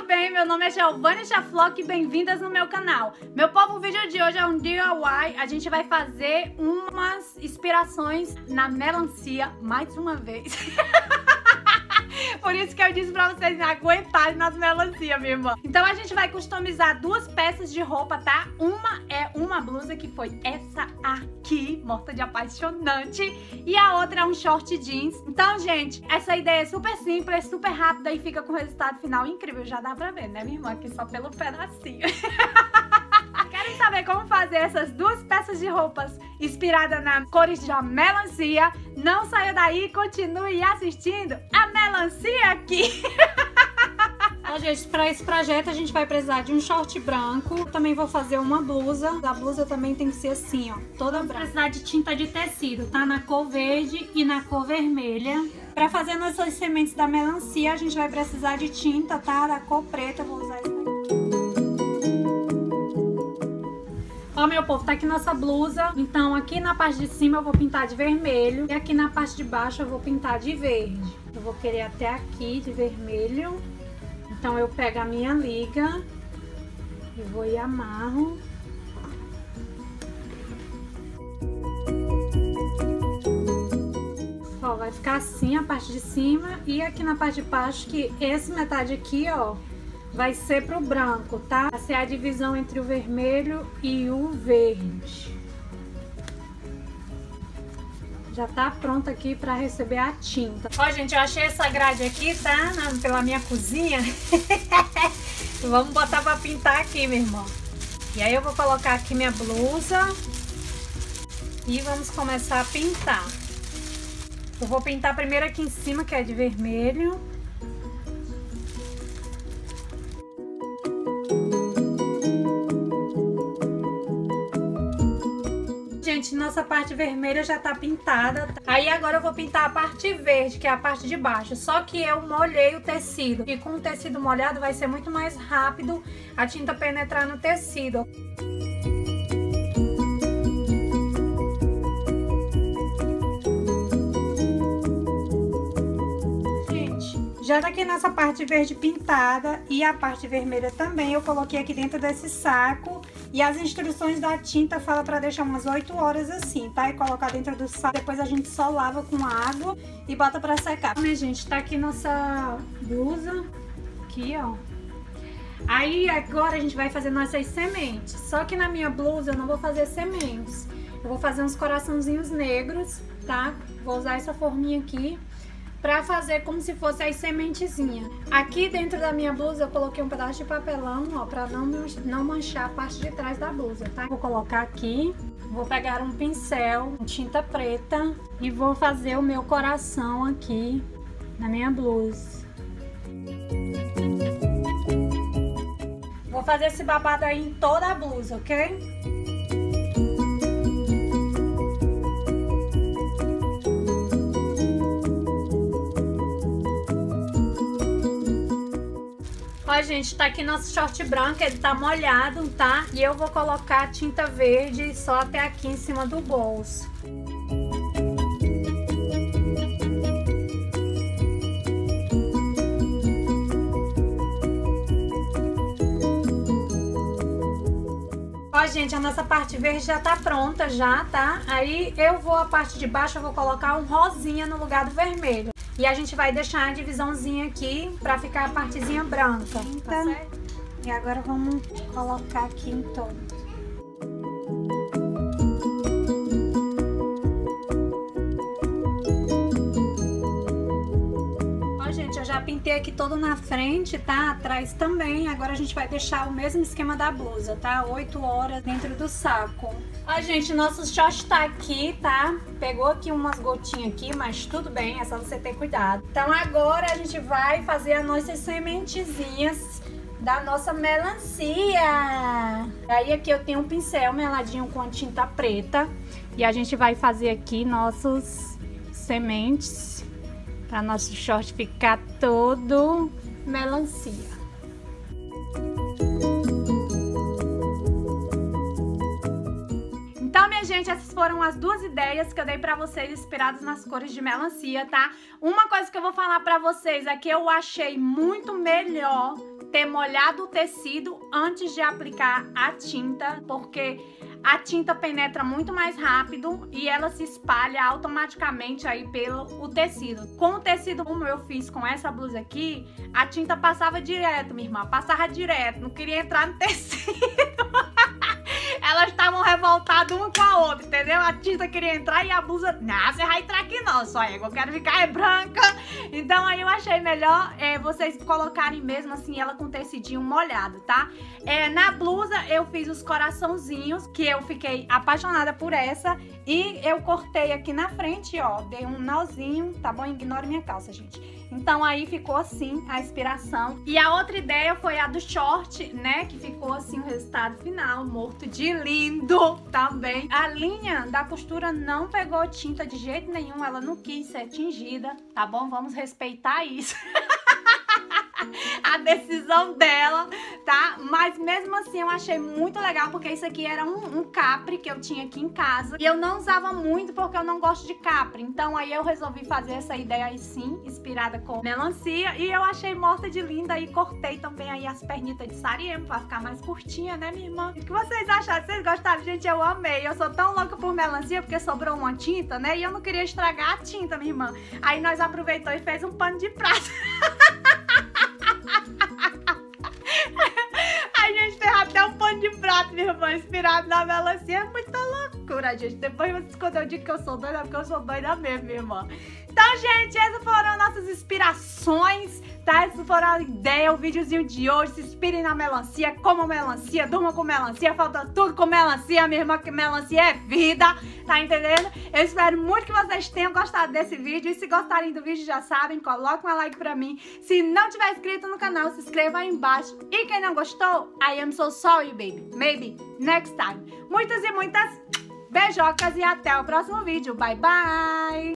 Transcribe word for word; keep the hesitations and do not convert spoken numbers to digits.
bem? Meu nome é Giovanna Chaflock e bem-vindas no meu canal. Meu povo, o vídeo de hoje é um D I Y. A gente vai fazer umas inspirações na melancia mais uma vez. Por isso que eu disse pra vocês não aguentarem nas melancias, minha irmã. Então a gente vai customizar duas peças de roupa, tá? Uma é uma blusa, que foi essa aqui, morta de apaixonante. E a outra é um short jeans. Então, gente, essa ideia é super simples, super rápida e fica com o resultado final incrível. Já dá pra ver, né, minha irmã? Aqui só pelo pedacinho. Querem saber como fazer essas duas peças de roupas inspiradas nas cores de melancia? Não saia daí e continue assistindo a melancia aqui. Então, gente, para esse projeto a gente vai precisar de um short branco. Também vou fazer uma blusa. A blusa também tem que ser assim, ó, toda branca. Vamos precisar de tinta de tecido, tá? Na cor verde e na cor vermelha. Para fazer nossas sementes da melancia, a gente vai precisar de tinta, tá? Da cor preta. Eu vou usar isso aqui. Ó, meu povo, tá aqui nossa blusa. Então, aqui na parte de cima eu vou pintar de vermelho. E aqui na parte de baixo eu vou pintar de verde. Eu vou querer até aqui de vermelho. Então, eu pego a minha liga e vou e amarro. Ó, vai ficar assim a parte de cima. E aqui na parte de baixo, que essa metade aqui, ó, vai ser pro branco, tá? Vai ser a divisão entre o vermelho e o verde. Já tá pronto aqui pra receber a tinta. Ó, gente, eu achei essa grade aqui, tá? Na, pela minha cozinha. Vamos botar pra pintar aqui, meu irmão. E aí eu vou colocar aqui minha blusa. E vamos começar a pintar. Eu vou pintar primeiro aqui em cima, que é de vermelho. Gente, nossa parte vermelha já tá pintada. Aí agora eu vou pintar a parte verde, que é a parte de baixo. Só que eu molhei o tecido. E com o tecido molhado vai ser muito mais rápido a tinta penetrar no tecido. Gente, já tá aqui nossa parte verde pintada e a parte vermelha também. Eu coloquei aqui dentro desse saco. E as instruções da tinta falam para deixar umas oito horas assim, tá? E colocar dentro do saco. Depois a gente só lava com água e bota para secar. Minha gente, tá aqui nossa blusa. Aqui, ó. Aí agora a gente vai fazer nossas sementes. Só que na minha blusa eu não vou fazer sementes. Eu vou fazer uns coraçãozinhos negros, tá? Vou usar essa forminha aqui pra fazer como se fosse as sementezinhas. Aqui dentro da minha blusa eu coloquei um pedaço de papelão, ó, pra não, não manchar a parte de trás da blusa, tá? Vou colocar aqui, vou pegar um pincel, tinta preta e vou fazer o meu coração aqui na minha blusa. Vou fazer esse babado aí em toda a blusa, ok? Ó, gente, tá aqui nosso short branco, ele tá molhado, tá? E eu vou colocar tinta verde só até aqui em cima do bolso. Ó, gente, a nossa parte verde já tá pronta já, tá? Aí eu vou, a parte de baixo, eu vou colocar um rosinha no lugar do vermelho. E a gente vai deixar a divisãozinha aqui pra ficar a partezinha branca. Tá certo? E agora vamos colocar aqui em todo. Ó, gente, eu já pintei aqui todo na frente, tá? Atrás também. Agora a gente vai deixar o mesmo esquema da blusa, tá? oito horas dentro do saco. Ó, gente, nosso short tá aqui, tá? Pegou aqui umas gotinhas aqui, mas tudo bem, é só você ter cuidado. Então agora a gente vai fazer as nossas sementezinhas da nossa melancia. Aí aqui eu tenho um pincel meladinho com a tinta preta. E a gente vai fazer aqui nossos sementes para nosso short ficar todo melancia. gente, essas foram as duas ideias que eu dei pra vocês, inspiradas nas cores de melancia, tá? Uma coisa que eu vou falar pra vocês é que eu achei muito melhor ter molhado o tecido antes de aplicar a tinta, porque a tinta penetra muito mais rápido e ela se espalha automaticamente aí pelo o tecido. Com o tecido como eu fiz com essa blusa aqui, a tinta passava direto, minha irmã, passava direto, não queria entrar no tecido. Elas estavam revoltadas uma com a outra, entendeu? A tinta queria entrar e a blusa, não, você vai entrar aqui não, só eu quero ficar é branca. Então aí eu achei melhor é, vocês colocarem mesmo assim ela com tecidinho molhado, tá? É, na blusa eu fiz os coraçãozinhos, que eu fiquei apaixonada por essa. E eu cortei aqui na frente, ó, dei um nozinho, tá bom? Ignore minha calça, gente. Então aí ficou assim a inspiração. E a outra ideia foi a do short, né? Que ficou assim o resultado final, morto de lindo também. A linha da costura não pegou tinta de jeito nenhum, ela não quis ser tingida, tá bom? Vamos respeitar isso. A decisão dela, tá? Mas mesmo assim eu achei muito legal, porque isso aqui era um, um capri que eu tinha aqui em casa e eu não usava muito porque eu não gosto de capri. Então aí eu resolvi fazer essa ideia aí sim, inspirada com melancia, e eu achei morta de linda e cortei também aí as pernitas de sariema pra ficar mais curtinha, né, minha irmã? O que vocês acharam? Vocês gostaram? Gente, eu amei. Eu sou tão louca por melancia porque sobrou uma tinta, né? E eu não queria estragar a tinta, minha irmã. Aí nós aproveitou e fez um pano de prato. De prato, minha irmã, inspirado na melancia. É muita loucura, gente. Depois, quando eu digo que eu sou doida, é porque eu sou doida mesmo, minha irmã. Então, gente, essas foram nossas inspirações, tá? Essas foram a ideia, o videozinho de hoje. Se inspirem na melancia, comam melancia, durmam com melancia, falta tudo com melancia, minha irmã, que melancia é vida, tá entendendo? Eu espero muito que vocês tenham gostado desse vídeo. E se gostarem do vídeo, já sabem, coloca um like pra mim. Se não tiver inscrito no canal, se inscreva aí embaixo. E quem não gostou, I am so sorry, baby. Maybe next time. Muitas e muitas beijocas e até o próximo vídeo. Bye, bye!